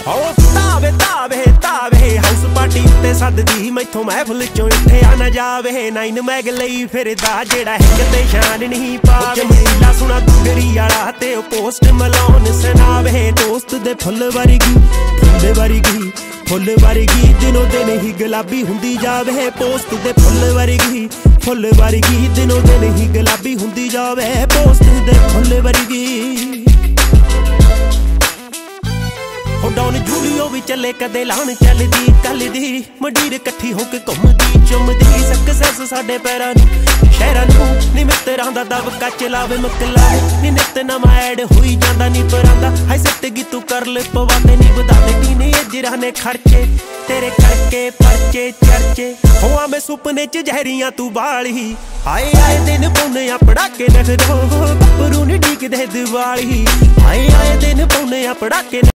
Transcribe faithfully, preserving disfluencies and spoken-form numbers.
तावे तावे तावे हाउस पार्टी ते सददी मैथों महफिल चों उठिया न जावे। नाइन मैग लई फिरदा जेड़ा हिंग ते शान नहीं पावे। जमीला सुना गुगरी आला ते पोस्ट मलाउन सुनावे। दोस्त दे फुल वर्गी फुल वर्गी फुल वर्गी दिनों दिन ही गुलाबी हुंदी जावे। पोस्ट दे फुल वर्गी फुल वर्गी दिनों दिन ही गुलाबी हुंदी जावे। पोस्ट दे फुल वर्गी डॉन जूलियो भी चले कदे लान चलदी कलदी। मंडीर कट्ठी होके घुमदी चुमदी। सक्सेस साडे पैरां नूं शहरां नूं नी मित्तरां दा दबका चलावे मकला। नी नित नवां ऐड होई जांदा नी परांदा। हाय सट्टगी तू कर ले पवांदे नी बधांदे नी ने अजरां ने खर्चे तेरे करके परचे चर्चे। होआ मैं सुपने च जहरियां तू बाली। हाय आए दिन पौने पड़ाके नखदो गभरू नी डीकदे दिवाली। हाय आए दिन पौने पड़ाके